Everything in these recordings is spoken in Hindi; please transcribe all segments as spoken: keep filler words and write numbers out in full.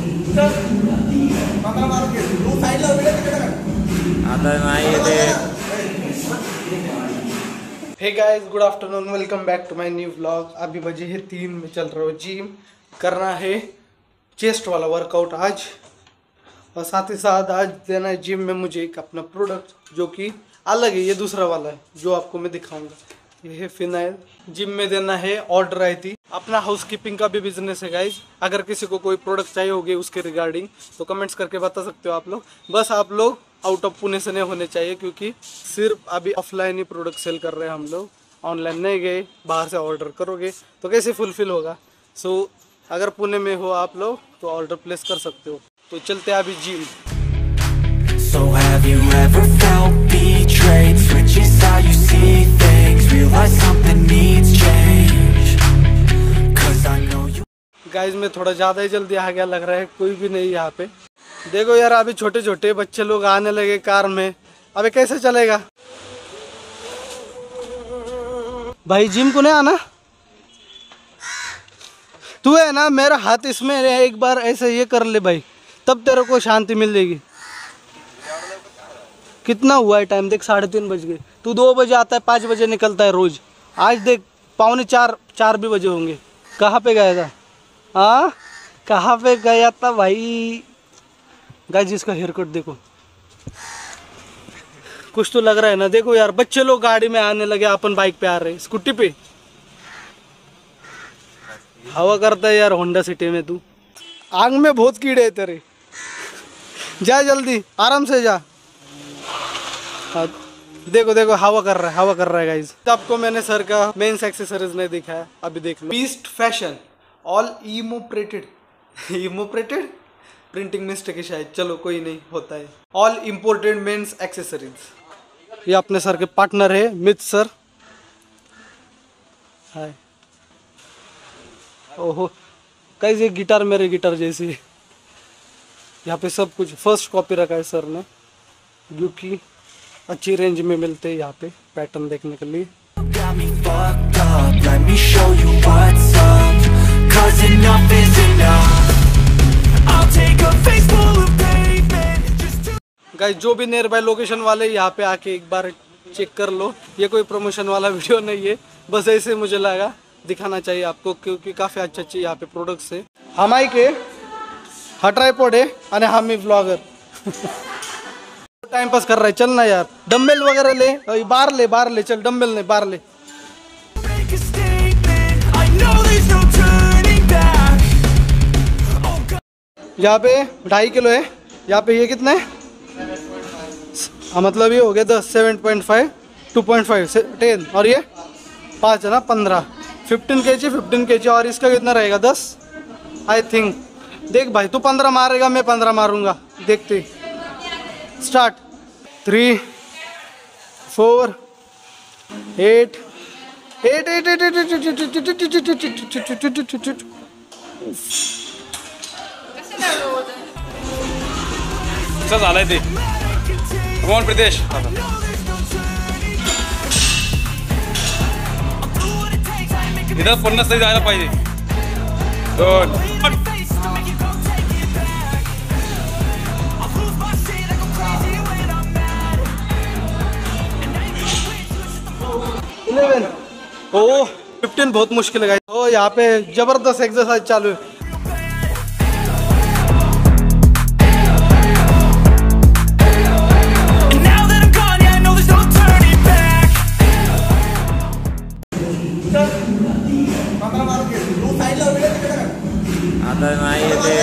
आता नाही ते। Hey guys, good afternoon, welcome back to my new vlog. अभी बजे है तीन में, चल रहा हूँ जिम। करना है चेस्ट वाला वर्कआउट आज, और साथ ही साथ आज देना है जिम में मुझे एक अपना प्रोडक्ट जो कि अलग है। ये दूसरा वाला है जो आपको मैं दिखाऊंगा। ये है फिनाइल। जिम में देना है ऑर्डर आई थी। अपना हाउसकीपिंग का भी बिजनेस है गाइज। अगर किसी को कोई प्रोडक्ट चाहिए होगी उसके रिगार्डिंग तो कमेंट्स करके बता सकते हो आप लोग। बस आप लोग आउट ऑफ पुणे से नहीं होने चाहिए, क्योंकि सिर्फ अभी ऑफलाइन ही प्रोडक्ट सेल कर रहे हैं हम लोग। ऑनलाइन नहीं गए, बाहर से ऑर्डर करोगे तो कैसे फुलफिल होगा। सो so, अगर पुणे में हो आप लोग तो ऑर्डर प्लेस कर सकते हो। तो चलते हैं अभी gym. So have you ever felt betrayed? Switches how you see things, realize something needs change. Cause I know you. Guys मैं थोड़ा ज़्यादा ही जल्दी आ गया लग रहा है, कोई भी नहीं यहाँ पे। देखो यार, अभी छोटे छोटे बच्चे लोग आने लगे कार में। अबे कैसे चलेगा भाई, जिम को नहीं आना। तू है ना, मेरा हाथ इसमें एक बार ऐसे ये कर ले भाई, तब तेरे को शांति मिल जाएगी। कितना हुआ है टाइम देख, साढ़े तीन बज गए। तू दो बजे आता है, पाँच बजे निकलता है रोज। आज देख पौने चार चार भी बजे होंगे। कहाँ पे गया था? हाँ, कहाँ पे गया था भाई? गाइस जिसका हेयर कट देखो, कुछ तो लग रहा है ना। देखो यार, बच्चे लोग गाड़ी में आने लगे, अपन बाइक पे आ रहे हैं, स्कूटी पे। हवा करता है यार होंडा सिटी में। तू आग में बहुत कीड़े है तेरे। जा जल्दी, आराम से जा। हाँ, देखो देखो हवा कर रहा है, हवा कर रहा है गाइज। आपको मैंने सर का मेंस एक्सेसरीज नहीं दिखाया, अभी देख लो। Beast fashion all imported imported printing mistake है शायद, चलो कोई नहीं, होता है। All imported men's accessories. ये अपने सर के पार्टनर है मित सर। हाय। ओहो गाइस, ये गिटार मेरे गिटार जैसी है। यहाँ पे सब कुछ फर्स्ट कॉपी रखा है सर ने, जो कि अच्छी रेंज में मिलते हैं यहाँ पे पैटर्न देखने के लिए। गाइस जो भी नियर बाय लोकेशन वाले यहाँ पे आके एक बार चेक कर लो। ये कोई प्रमोशन वाला वीडियो नहीं है, बस ऐसे मुझे लगा दिखाना चाहिए आपको, क्योंकि काफ़ी अच्छे अच्छे यहाँ पे प्रोडक्ट्स है। हमारे के हा ट्राइपॉड है और हम ही ब्लॉगर। टाइम पास कर रहा है, चलना यार। डम्बल वगैरह ले, बाहर ले, बाहर ले, चल। डम्बल ले, बाहर ले। यहाँ पे ढाई किलो है। यहाँ पे ये कितना है? हाँ, मतलब ये हो गया दस, seven point five, two point five, ten, और ये पाँच है ना, पंद्रह, फिफ्टीन के जी, फिफ्टीन के जी। और इसका कितना रहेगा? दस आई थिंक। देख भाई, तू पंद्रह मारेगा, मैं पंद्रह मारूंगा, देखते। Start. Three, four, eight, eight, eight, eight, eight, eight. कसं झालंय ते कमॉन प्रदेश। इथं पन्नास तरी जायला पाहिजे। दोन, इलेवन। ओ फिफ्टीन बहुत मुश्किल है। ओ यहाँ पे जबरदस्त एक्सरसाइज चालू है। आता नाही ते।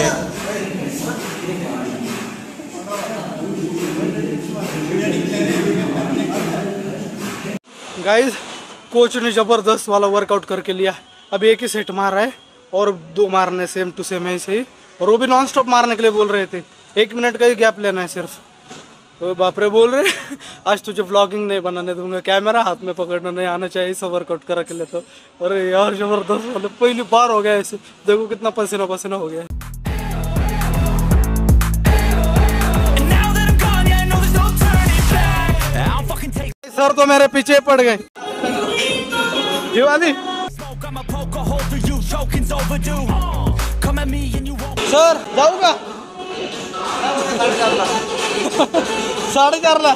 गाइस कोच ने जबरदस्त वाला वर्कआउट करके लिया। अभी एक ही सेट मार रहा है और दो मारने सेम टू सेम ऐसे ही, और वो भी नॉन स्टॉप मारने के लिए बोल रहे थे। एक मिनट का ही गैप लेना है सिर्फ। तो बापरे बोल रहे आज तुझे व्लॉगिंग नहीं बनाने दूंगा, कैमरा हाथ में पकड़ना नहीं आना चाहिए, सब वर्कआउट करा के लिए। तो अरे यार जबरदस्त वाले, पहली बार हो गया ऐसे। देखो कितना पसीना पसीना हो गया है। सर तो मेरे पीछे पड़ गए। ये वाली Come at me and you won't. Sir जाऊ का साडेचारला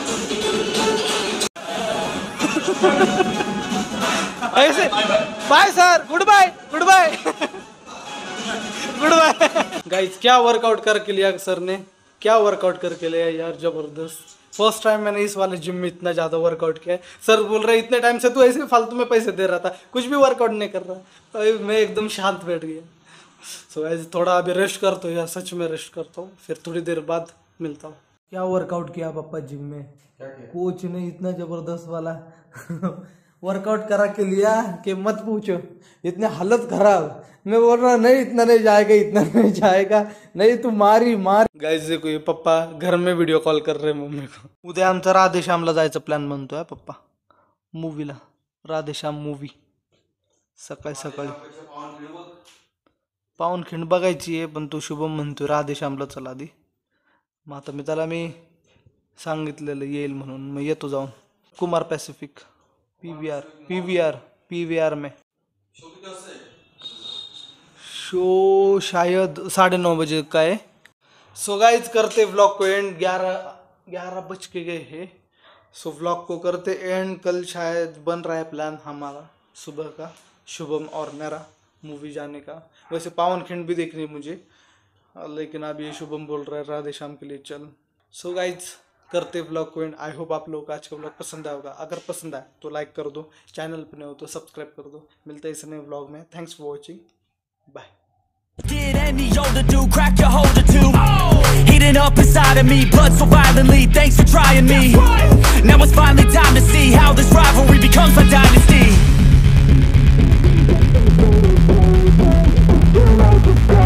ऐसे bye sir good bye good bye good bye guys क्या वर्कआउट करके लिया सर ने क्या वर्कआउट करके लिया यार जबरदस्त फर्स्ट टाइम मैंने इस वाले जिम में इतना ज़्यादा वर्कआउट किया है सर बोल रहे इतने टाइम से तू ऐसे फालतू में पैसे दे रहा था कुछ भी वर्कआउट नहीं कर रहा अभी मैं एकदम शांत बैठ गया सो ऐसे थोड़ा अभी रेस्ट करता हूँ यार सच में रेस्ट करता हूँ फिर थोड़ी देर बाद मिलता हूँ क्या वर्कआउट किया पापा जिम में कोच ने इतना जबरदस्त वाला वर्कआउट करा के लिया कि मत पूछो इतने हालत खराब मैं बोल रहा नहीं इतना नहीं जाएगा इतना नहीं जाएगा नहीं तू मारी मार गाइस देखो ये पप्पा घर में वीडियो कॉल कर रहे मम्मी को उद्या आमचा राधेश्यामला जायचं प्लॅन बनतोय पप्पा मूवीला राधेश्याम मूवी सकाळी सकाळी पावनखिंड बघायची आहे पण तो शुभम म्हणतोय राधेश्यामला चला आधी मग आता मी त्याला मी सांगितलेलं येईल म्हणून मग येतो जाऊन कुमार पॅसिफिक पी वी आर पी वी आर पी वी आर में शो शायद साढ़े नौ बजे का है सो गाइज करते व्लॉग को एंड ग्यारह ग्यारह बज के गए हैं सो व्लॉग को करते एंड कल शायद बन रहा है प्लान हमारा सुबह का शुभम और मेरा मूवी जाने का वैसे पावनखिंड भी देखनी मुझे लेकिन अब ये शुभम बोल रहा है राधेश्याम के लिए चल सो गाइज करते व्लॉग को एंड आई होप आप लोगों को आज का व्लॉग पसंद आएगा अगर पसंद आए तो लाइक कर दो चैनल पर नहीं हो तो सब्सक्राइब कर दो मिलते हैं इस नए व्लॉग में thanks for watching bye Get any older, dude, crack your holder too. Oh. Heating up inside of me, blood so violently. Thanks for trying me. Now it's finally time to see how this rivalry becomes a dynasty.